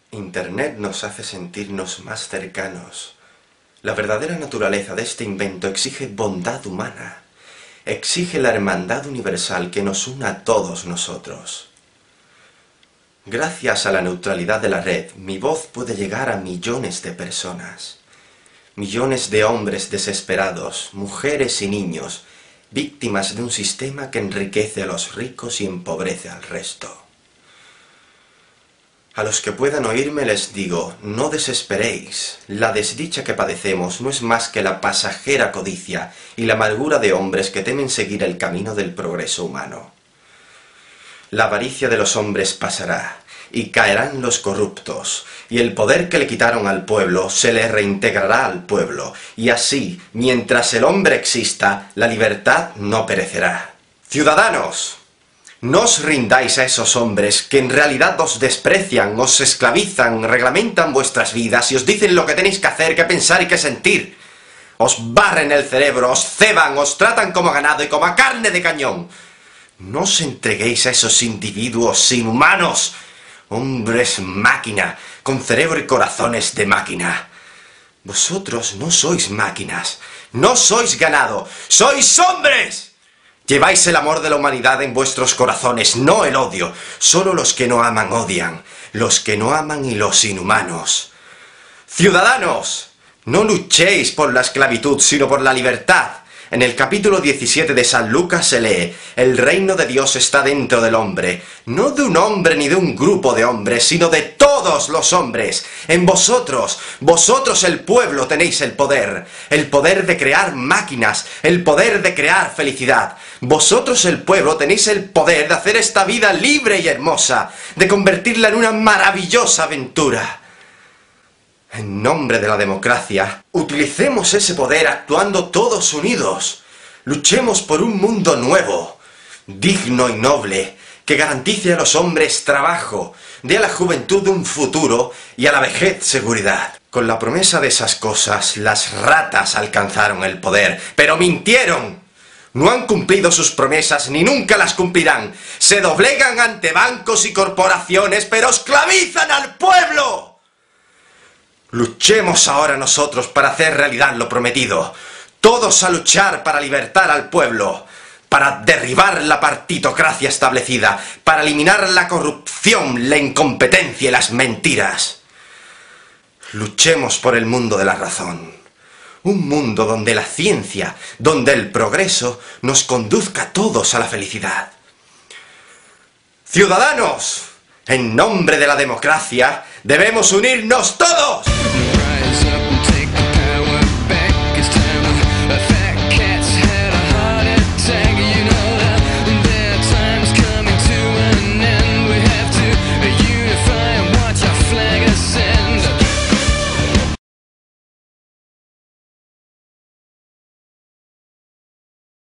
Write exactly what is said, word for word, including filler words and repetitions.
Internet nos hace sentirnos más cercanos. La verdadera naturaleza de este invento exige bondad humana. Exige la hermandad universal que nos una a todos nosotros. Gracias a la neutralidad de la red, mi voz puede llegar a millones de personas. Millones de hombres desesperados, mujeres y niños, víctimas de un sistema que enriquece a los ricos y empobrece al resto. A los que puedan oírme les digo, no desesperéis. La desdicha que padecemos no es más que la pasajera codicia y la amargura de hombres que temen seguir el camino del progreso humano. La avaricia de los hombres pasará, y caerán los corruptos, y el poder que le quitaron al pueblo se le reintegrará al pueblo, y así, mientras el hombre exista, la libertad no perecerá. ¡Ciudadanos! No os rindáis a esos hombres que en realidad os desprecian, os esclavizan, reglamentan vuestras vidas y os dicen lo que tenéis que hacer, que pensar y que sentir. Os barren el cerebro, os ceban, os tratan como ganado y como a carne de cañón. No os entreguéis a esos individuos inhumanos, hombres máquina, con cerebro y corazones de máquina. Vosotros no sois máquinas, no sois ganado, sois hombres. Lleváis el amor de la humanidad en vuestros corazones, no el odio. Solo los que no aman odian, los que no aman y los inhumanos. ¡Ciudadanos! No luchéis por la esclavitud, sino por la libertad. En el capítulo diecisiete de San Lucas se lee, el reino de Dios está dentro del hombre, no de un hombre ni de un grupo de hombres, sino de todos los hombres. En vosotros, vosotros el pueblo tenéis el poder, el poder de crear máquinas, el poder de crear felicidad. Vosotros el pueblo tenéis el poder de hacer esta vida libre y hermosa, de convertirla en una maravillosa aventura. En nombre de la democracia, utilicemos ese poder actuando todos unidos. Luchemos por un mundo nuevo, digno y noble, que garantice a los hombres trabajo, dé a la juventud un futuro y a la vejez seguridad. Con la promesa de esas cosas, las ratas alcanzaron el poder, pero mintieron. No han cumplido sus promesas ni nunca las cumplirán. Se doblegan ante bancos y corporaciones, pero esclavizan al pueblo. Luchemos ahora nosotros para hacer realidad lo prometido. Todos a luchar para libertar al pueblo, para derribar la partitocracia establecida, para eliminar la corrupción, la incompetencia y las mentiras. Luchemos por el mundo de la razón. Un mundo donde la ciencia, donde el progreso nos conduzca a todos a la felicidad. ¡Ciudadanos! En nombre de la democracia, debemos unirnos todos.